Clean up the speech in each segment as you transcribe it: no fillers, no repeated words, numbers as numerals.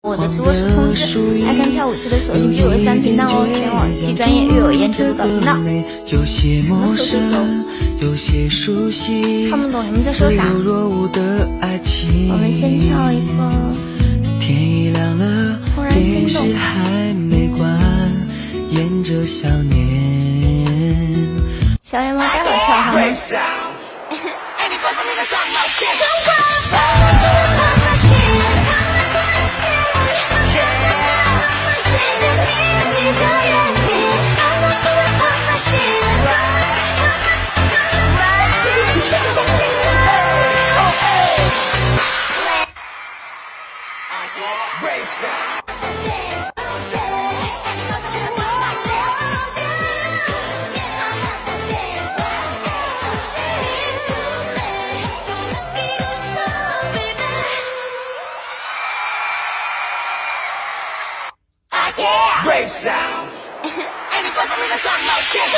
我的直播室通知，爱看跳舞记得锁定剧尾3频道哦，全网既专业又有颜值的频道。什么熟悉？看不懂你们在说啥？我们先跳一个。天已亮了，电视还没关，沿着想念。小野猫待会儿跳好吗？Brave sound. And it goes with a song like this.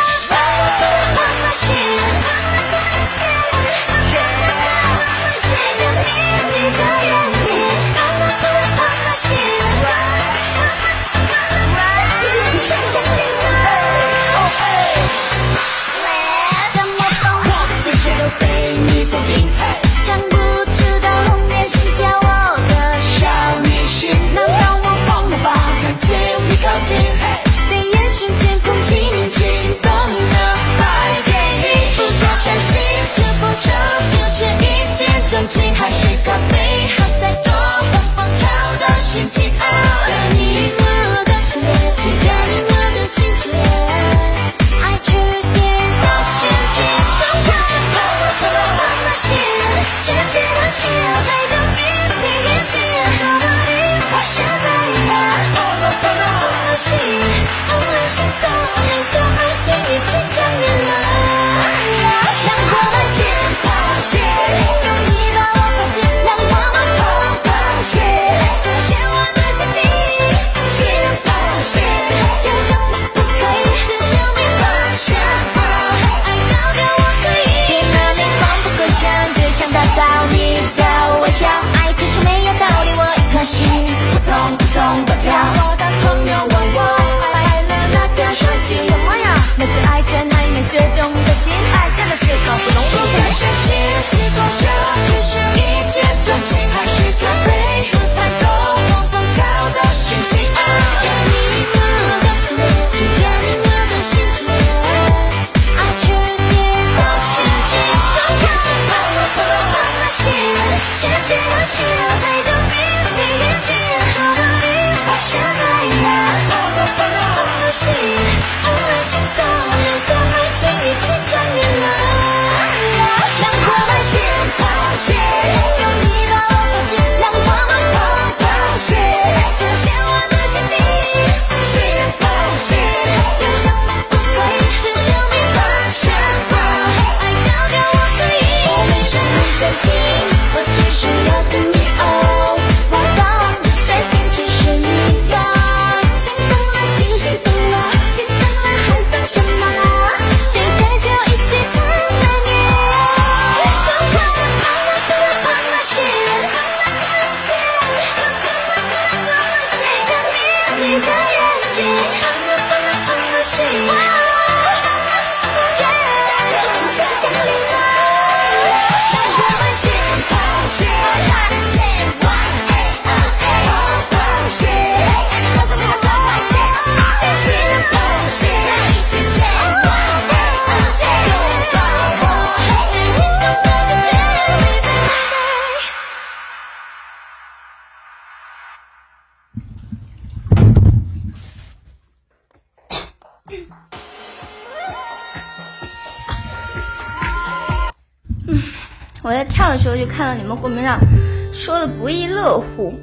我在跳的时候就看到你们公屏上说的不亦乐乎，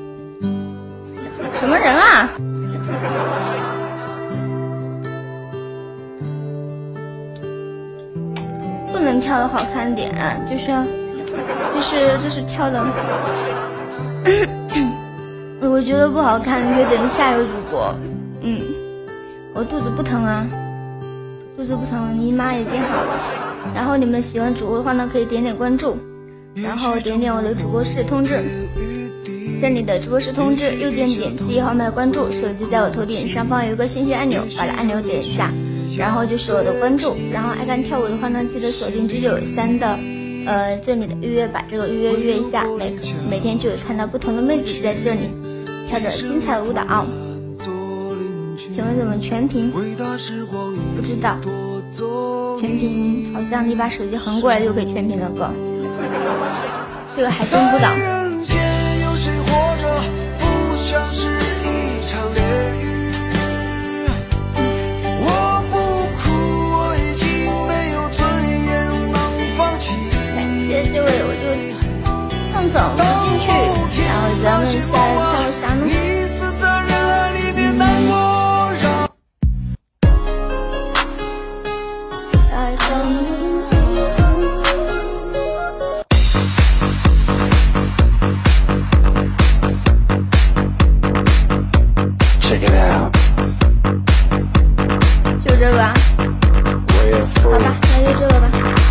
什么人啊？不能跳的好看点，就是跳的，如果觉得不好看，你可以等下一个主播。我肚子不疼啊，肚子不疼，你妈也见好了。然后你们喜欢主播的话呢，可以点点关注，然后点点我的主播室通知。 这里的直播室通知，右键点击后面的关注，手机在我头顶上方有一个信息按钮，把按钮点一下，然后就是我的关注。然后爱看跳舞的话呢，记得锁定9993的这里的预约，把这个预约一下，每天就有看到不同的妹子在这里跳着精彩的舞蹈。请问怎么全屏？不知道，全屏好像你把手机横过来就可以全屏了哥，这个还真不知道。感谢这位，我就放走进去，然后咱们下来跳啥呢？就这个啊，好吧，那就这个吧。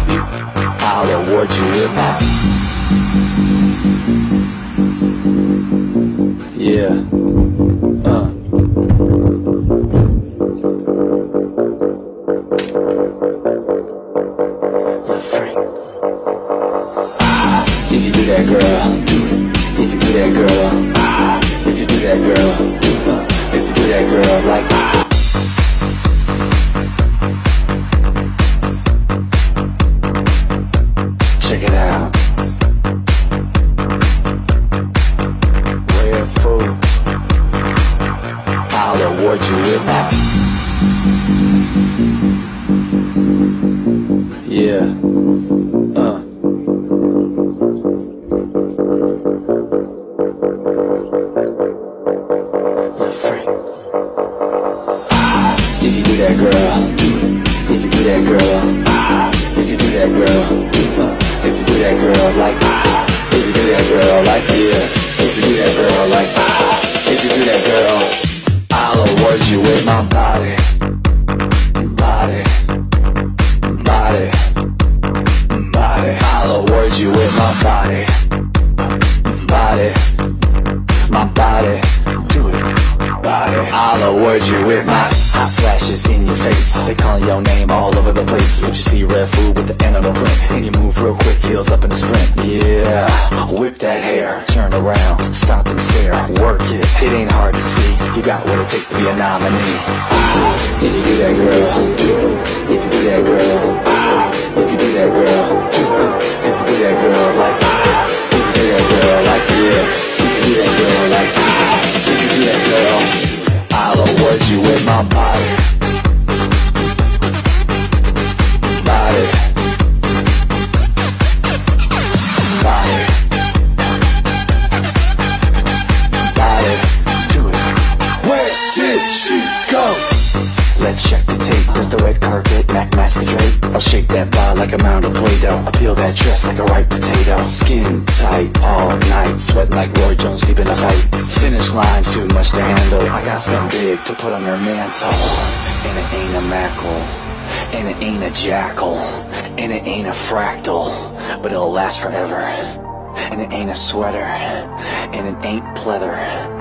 To put on her mantle, and it ain't a mackerel, and it ain't a jackal, and it ain't a fractal, but it'll last forever. And it ain't a sweater, and it ain't pleather,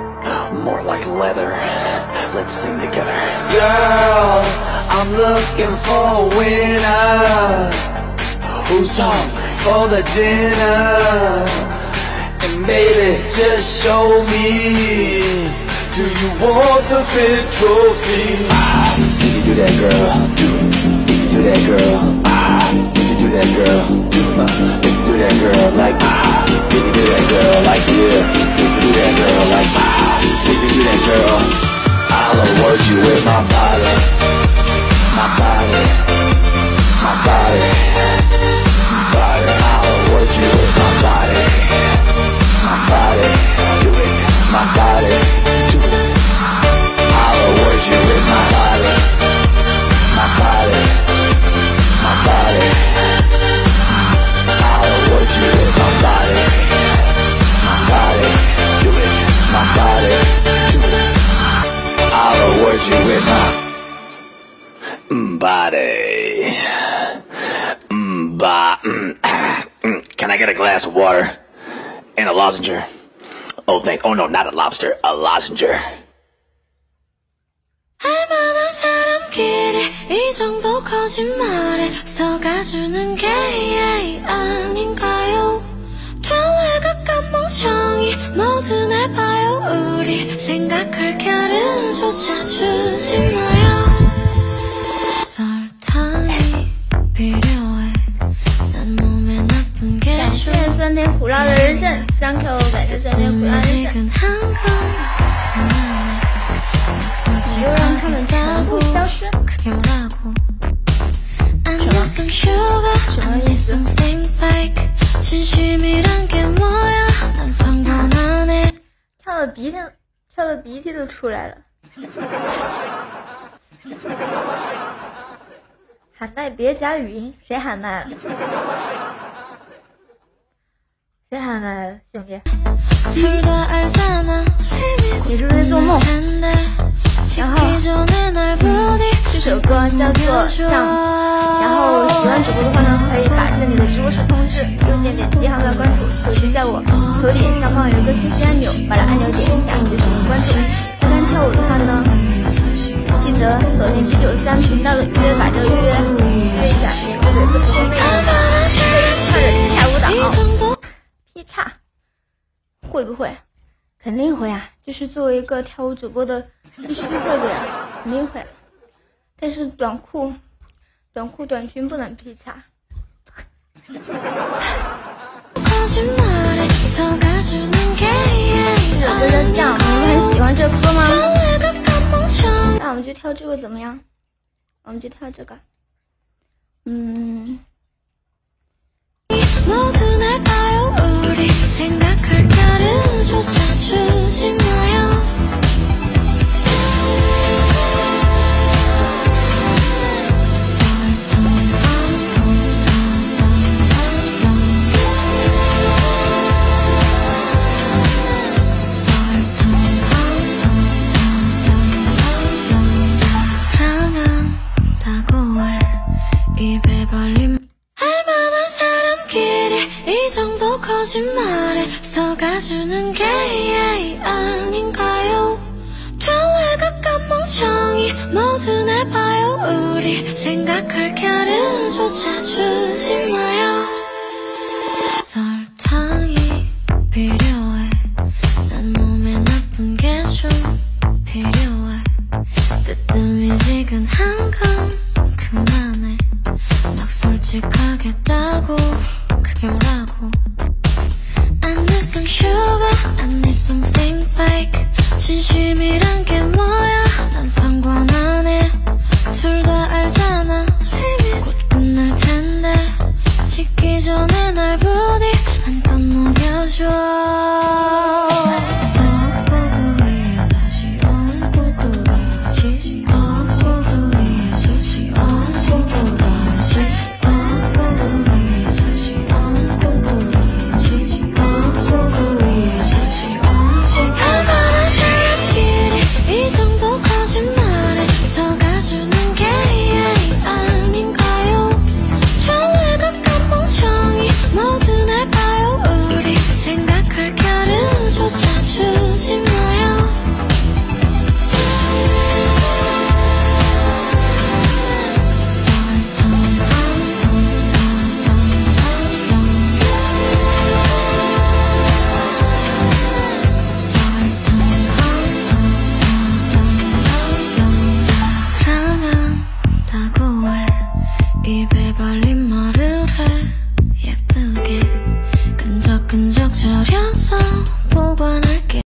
more like leather. Let's sing together. Girl, I'm looking for a winner who's hungry for the dinner, and baby, just show me. Do you want the big trophy? If you do that, girl. If you do that, girl. If you do that, girl. If you do that, girl, like. If you do that, girl, like yeah. If you do that, girl, like. If you do that, girl, I'll award you with my body, my body, my body, my body. I'll award you with my body, my body, my body. I'll award you with my body, my body, my body. I'll award you with my body, my body, my body. I'll award you with my body, Can I get a glass of water and a lozenge? old thing. Oh no, not a lobster, a lozenger. 알만한 사람끼리 이 정도 거짓말에 속아주는 게 아닌가요? 될래각간 멍청이 뭐든 해봐요. 우리 생각할 겨를조차 주지 마요. 설탕이 필요해 난 몸에 나쁜 게 感谢酸甜苦辣的人参3Q，感谢酸甜苦辣的人参。你就让他们全部消失。什么意思？跳的鼻涕都出来了。喊麦别加语音，谁喊麦了？谁喊麦了，兄弟？你是不是做梦？然后这首歌叫做像，然后喜欢主播的话呢，可以把这里的直播室通知右键点击号码关注，手机在我头顶上方有一个信息按钮，把这按钮点一下就是关注。刚刚跳舞的话呢，记得锁定993频道的约，把这个约一下，点个嘴不同妹子，跳着劈叉舞蹈，劈叉会不会？肯定会啊，就是作为一个跳舞主播的必须会的呀，肯定会。但是短裤短裙不能劈叉。这首歌叫《酱》，你们很喜欢这歌吗？那我们就跳这个怎么样？我们就跳这个。거짓말에 속아주는 게 아닌가요? 될래각간 멍청이 뭐든 해봐요. 우리 생각할 겨를조차 주지 마요. 설탕이 필요해 난 몸에 나쁜 게 좀 필요해 뜨뜻미지근한 건 그만해 막 솔직하겠다고 그게 뭐라고 I need some sugar, I need something fake 진심이란 게 뭐야 난 상관 안 해 둘 다 알잖아 곧 끝날 텐데 식기 전에 날 부디 한껏 녹여줘 떡볶이 위에 다시 얹고 다시 떡볶이 위에 다시 얹고 다시 떡볶이 위에 다시 얹고 다시 떡볶이 위에 다시 얹고 알만한 사람끼리 이 정도 거짓말에 속아주는 게 아닌가요? 될래각간 멍청이 뭐든 해봐요. 우리 생각할 겨를조차 주지 마요. 사랑한다고 해 입에 발린 말을 해 예쁘게 끈적끈적 저려서 보관할게